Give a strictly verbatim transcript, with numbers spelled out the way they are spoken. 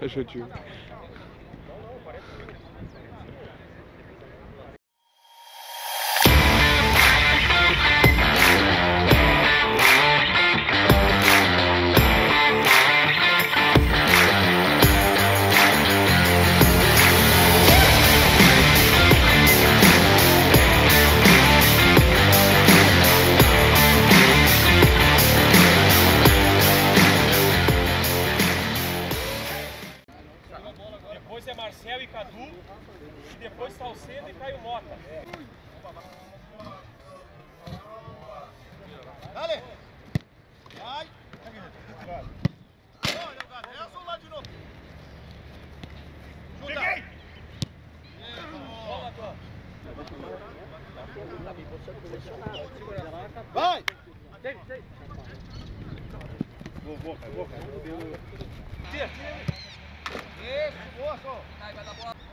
Deixa eu te... Depois é Marcelo e Cadu, e depois Salcedo e Caio Mota. Dale! Vai! Olha o Gadelson lá de novo. Cheguei! Bola, Tom. Vai! Vou, vou, vou, vou. Isso, boa, só. Vai, vai dar bola.